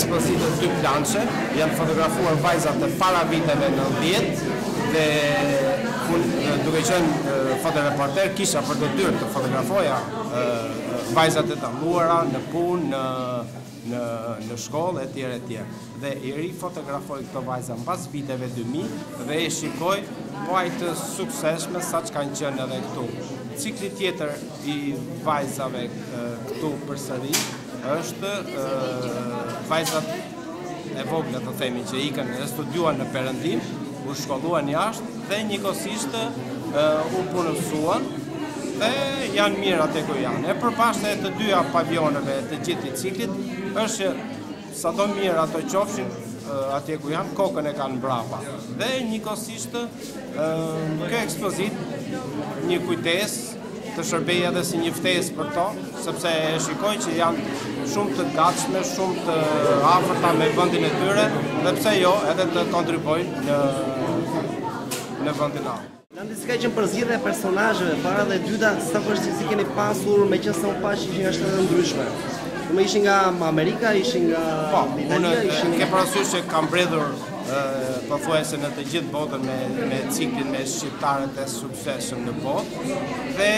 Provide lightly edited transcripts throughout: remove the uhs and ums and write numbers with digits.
ekspozitës 2 planche, janë fotografuar vajzat e para viteve 90 dhe duke qenë fotoreporter kisha për detyrë të fotografoja vajzat e dalluara në punë, në shkollë etj. Dhe i rifotografoj këto vajza mbas viteve 2000 dhe e shikoj të suksesshme sa që kanë qenë edhe këtu. Cikli tjetër i vajzave këtu përsëri është vajzat e vogla të themi që ikën e studiuan në Perëndim, u shkolluan jashtë dhe njëkohësisht u punësuan dhe janë mirë atë ku janë. E përpashtë të dyja pavioneve të gjithë ciklit është sa do mirë ato qofshin atje ku janë, kokën e kanë mbrapa. Dhe njëkohësisht kjo ekspozit një kujtesë të shërbej edhe si një ftesë për to, sepse e shikoj që janë shumë të gatshme, shumë të afërta me vendin e tyre, dhe pse jo edhe të kontribuojnë në vendin e tyre. Nandi, si ka qenë përzgjedhja e personazheve para dhe dyta, sa vështirësi keni pasur meqense u pash që nga shtete ndryshme? Më ishin nga Amerika, ishin nga Italia, ishin ke parasysh që kam mbledhur pothuajse në të gjithë botën me ciklin me shqiptarët e suksesshëm në botë dhe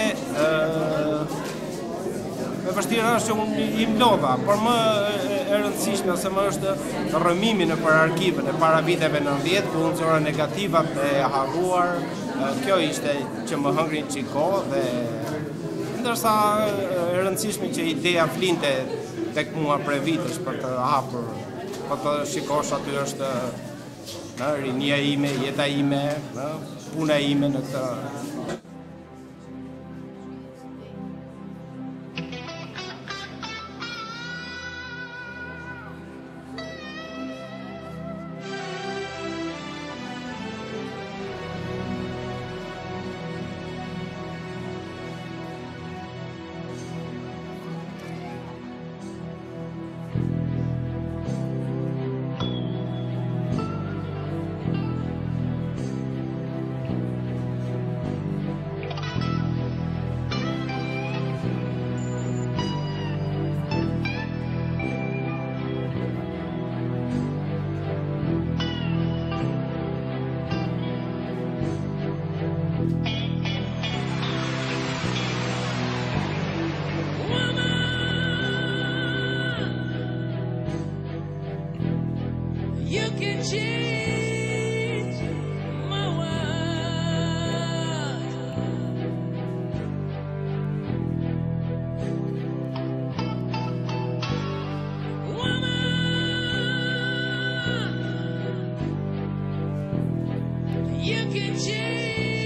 me vështirë është që unë i mlodha, por më e rëndësishme se më është rrëmimi në për arkivën e para viteve 90, ku unë zora negativat e harruar, kjo ishte që më hëngrin qiko dhe ndërsa e rëndësishme që ideja flinte tek mua për vitësh për të hapur, për të shikosh aty është rinia ime, jeta ime, puna ime në këtë. You can change my world. Woman, you can change